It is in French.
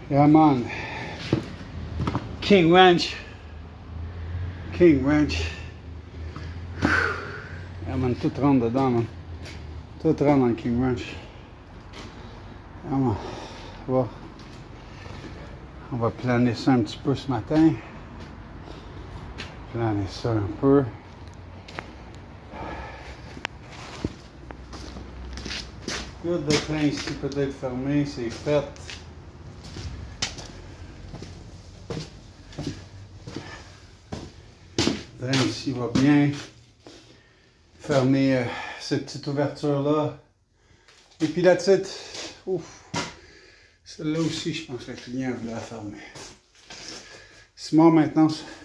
Yeah, man. King Ranch. King Ranch. Yeah, man, tout rentre dedans, man. Tout rentre dans le King Ranch. Yeah, man. Bon. On va planer ça un petit peu ce matin. Planer ça un peu. Le train ici peut-être fermé, c'est fait. Le train ici va bien. Fermer cette petite ouverture-là. Et puis la petite, ouf, celle-là aussi, je pense que le client voulait la fermer. Simon, maintenant,